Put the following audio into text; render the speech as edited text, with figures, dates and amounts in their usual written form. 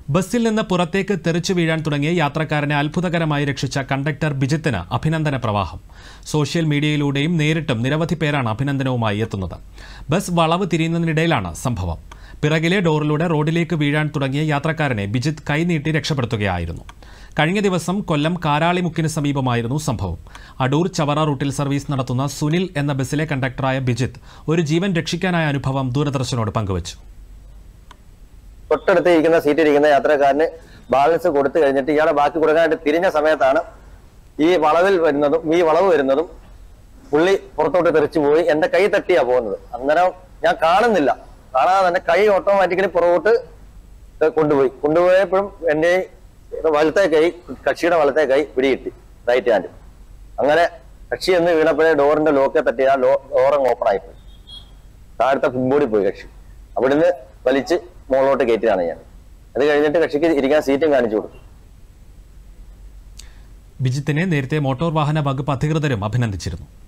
ബസ്സിൽ നിന്ന് പുറത്തേക്ക് തെറിച്ചു വീഴാൻ തുടങ്ങിയ യാത്രക്കാരനെ അത്ഭുതകരമായി രക്ഷിച്ച കണ്ടക്ടർ ബിജിത്തിന് അഭിനന്ദന പ്രവാഹം. സോഷ്യൽ മീഡിയയിലൂടെയും നേരിട്ടും നിരവധി പേരാണ് അഭിനന്ദനവുമായി എത്തുന്നത്. ബസ് വളവ് തിരിയുന്നതിനിടയിലാണ് സംഭവം. പിറകിലെ ഡോറിലൂടെ റോഡിലേക്ക് വീഴാൻ തുടങ്ങിയ യാത്രക്കാരനെ ബിജിത്ത് കൈനീട്ടി രക്ഷപ്പെടുത്തുകയായിരുന്നു. കഴിഞ്ഞ ദിവസം കൊല്ലം കാരാളിമുക്കിന് സമീപമായിരുന്നു സംഭവം. അടൂർ ചവറ റൂട്ടിൽ സർവീസ് നടത്തുന്ന സുനിൽ എന്ന ബസ്സിലെ കണ്ടക്ടറായ ബിജിത്ത് ഒരു ജീവൻ രക്ഷിക്കാനായ അനുഭവം ദൂരദർശനോട് പങ്കുവച്ചു. തൊട്ടടുത്ത് ഇരിക്കുന്ന സീറ്റിലിരിക്കുന്ന യാത്രക്കാരന് ബാലൻസ് കൊടുത്തു കഴിഞ്ഞിട്ട് ഇയാളെ ബാക്കി കൊടുക്കാനായിട്ട് തിരിഞ്ഞ സമയത്താണ് ഈ വളവ് വരുന്നതും പുള്ളി പുറത്തോട്ട് തെറിച്ചു പോയി എന്റെ കൈ തട്ടിയാ പോകുന്നത്. അന്നേരം ഞാൻ കാണുന്നില്ല, കാണാതെ തന്നെ കൈ ഓട്ടോമാറ്റിക്കലി പുറകോട്ട് കൊണ്ടുപോയപ്പോഴും എന്റെ കക്ഷിയുടെ വലത്തെ കൈ പിടികിട്ടി, റൈറ്റ് ഹാൻഡ്. അങ്ങനെ കക്ഷി എന്ന് വീണപ്പോഴേ ഡോറിന്റെ ലോക്കെ തട്ടി ആ ഡോറങ്ങ് ഓപ്പൺ ആയിപ്പോയി. താഴത്തെ ഫുട്ബോളിൽ പോയി കക്ഷി. അവിടുന്ന് വലിച്ച് മുകളിലോട്ട് കയറ്റിയാണ് ഞാൻ. അത് കഴിഞ്ഞിട്ട് കക്ഷിക്ക് ഇരിക്കാൻ സീറ്റും കാണിച്ചു കൊടുത്തു. ബിജിത്തിനെ നേരത്തെ മോട്ടോർ വാഹന വകുപ്പ് അധികൃതരും അഭിനന്ദിച്ചിരുന്നു.